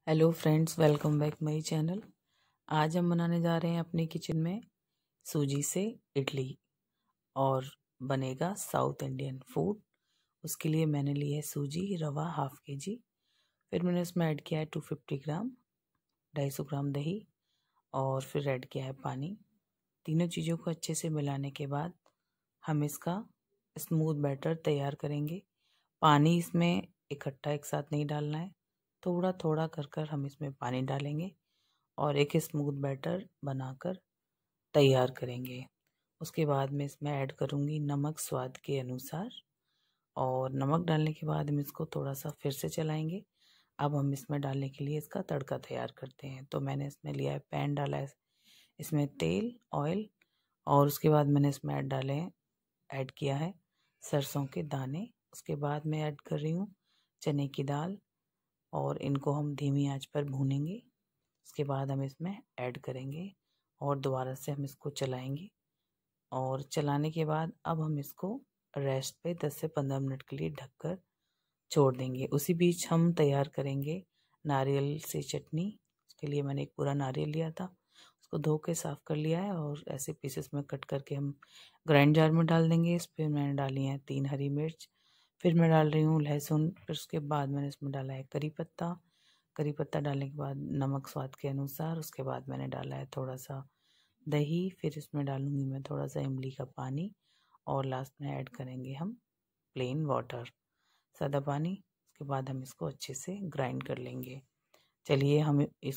Hello friends, welcome back my channel. आज हम बनाने जा रहे हैं अपने किचन में सूजी से इडली और बनेगा साउथ इंडियन फूड। उसके लिए मैंने ली है सूजी रवा हाफ केजी। फिर मैंने उसमें ऐड किया है 250 ग्राम 250 ग्राम दही और फिर ऐड किया है पानी। तीनों चीज़ों को अच्छे से मिलाने के बाद हम इसका स्मूथ बैटर तैयार करेंगे। पानी इसमें इकट्ठा एक साथ नहीं डालना है, थोड़ा थोड़ा कर कर हम इसमें पानी डालेंगे और एक स्मूथ बैटर बनाकर तैयार करेंगे। उसके बाद मैं इसमें ऐड करूँगी नमक स्वाद के अनुसार और नमक डालने के बाद हम इसको थोड़ा सा फिर से चलाएंगे। अब हम इसमें डालने के लिए इसका तड़का तैयार करते हैं। तो मैंने इसमें लिया है पैन, डाला है इसमें तेल ऑयल और उसके बाद मैंने इसमें ऐड किया है सरसों के दाने। उसके बाद मैं ऐड कर रही हूँ चने की दाल और इनको हम धीमी आंच पर भूनेंगे। उसके बाद हम इसमें ऐड करेंगे और दोबारा से हम इसको चलाएंगे और चलाने के बाद अब हम इसको रेस्ट पे 10 से 15 मिनट के लिए ढककर छोड़ देंगे। उसी बीच हम तैयार करेंगे नारियल से चटनी। उसके लिए मैंने एक पूरा नारियल लिया था, उसको धो के साफ़ कर लिया है और ऐसे पीसेस में कट करके हम ग्राइंड जार में डाल देंगे। इस पर मैंने डाली हैं 3 हरी मिर्च, फिर मैं डाल रही हूँ लहसुन, फिर उसके बाद मैंने इसमें डाला है करी पत्ता डालने के बाद नमक स्वाद के अनुसार। उसके बाद मैंने डाला है थोड़ा सा दही, फिर इसमें डालूँगी मैं थोड़ा सा इमली का पानी और लास्ट में ऐड करेंगे हम प्लेन वाटर, सादा पानी। उसके बाद हम इसको अच्छे से ग्राइंड कर लेंगे। चलिए हम इस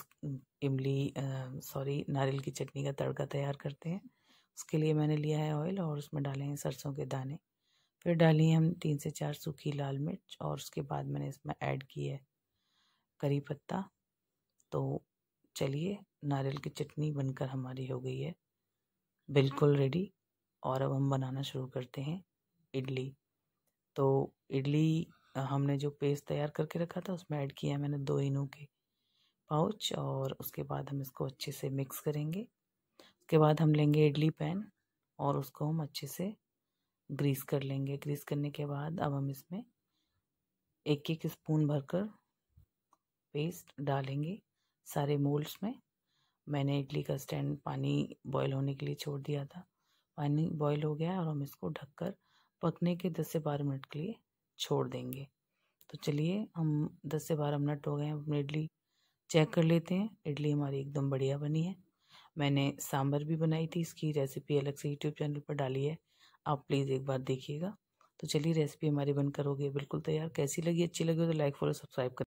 नारियल की चटनी का तड़का तैयार करते हैं। उसके लिए मैंने लिया है ऑयल और उसमें डाले हैं सरसों के दाने, फिर डाली हम 3 से 4 सूखी लाल मिर्च और उसके बाद मैंने इसमें ऐड की है करी पत्ता। तो चलिए, नारियल की चटनी बनकर हमारी हो गई है बिल्कुल रेडी और अब हम बनाना शुरू करते हैं इडली। तो इडली हमने जो पेस्ट तैयार करके रखा था उसमें ऐड किया है मैंने 2 इनो के पाउच और उसके बाद हम इसको अच्छे से मिक्स करेंगे। उसके बाद हम लेंगे इडली पैन और उसको हम अच्छे से ग्रीस कर लेंगे। ग्रीस करने के बाद अब हम इसमें एक एक स्पून भरकर पेस्ट डालेंगे सारे मोल्ड्स में। मैंने इडली का स्टैंड पानी बॉईल होने के लिए छोड़ दिया था, पानी बॉईल हो गया और हम इसको ढककर पकने के 10 से 12 मिनट के लिए छोड़ देंगे। तो चलिए, हम 10 से 12 मिनट हो गए हैं, अपनी इडली चेक कर लेते हैं। इडली हमारी एकदम बढ़िया बनी है। मैंने सांभर भी बनाई थी, इसकी रेसिपी अलग से यूट्यूब चैनल पर डाली है, आप प्लीज़ एक बार देखिएगा। तो चलिए, रेसिपी हमारी बनकर हो गई बिल्कुल तैयार। कैसी लगी, अच्छी लगी हो तो लाइक फॉलो सब्सक्राइब कर